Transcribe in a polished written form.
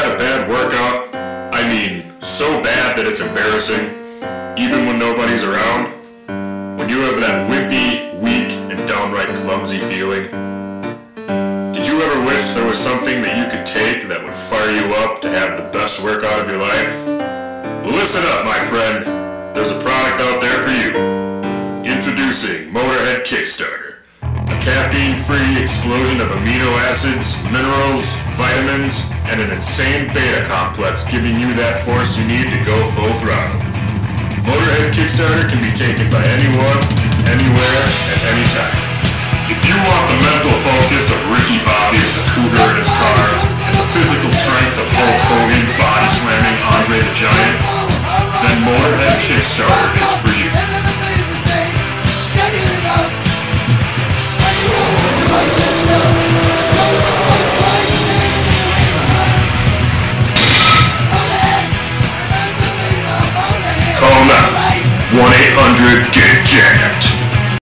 had a bad workout? I mean, so bad that it's embarrassing, even when nobody's around? When you have that wimpy, weak, and downright clumsy feeling? Did you ever wish there was something that you could take that would fire you up to have the best workout of your life? Well, listen up, my friend. There's a product out there for you. Introducing Motorhead Kickstarter. A caffeine-free explosion of amino acids, minerals, vitamins, and an insane beta complex giving you that force you need to go full throttle. Motorhead Kickstarter can be taken by anyone, anywhere, at any time. If you want the mental focus of Ricky Bobby with the cougar in his car, and the physical strength of Hulk Hogan body-slamming Andre the Giant, then Motorhead Kickstarter is for you. Call now, 1-800-GET-JAMMED.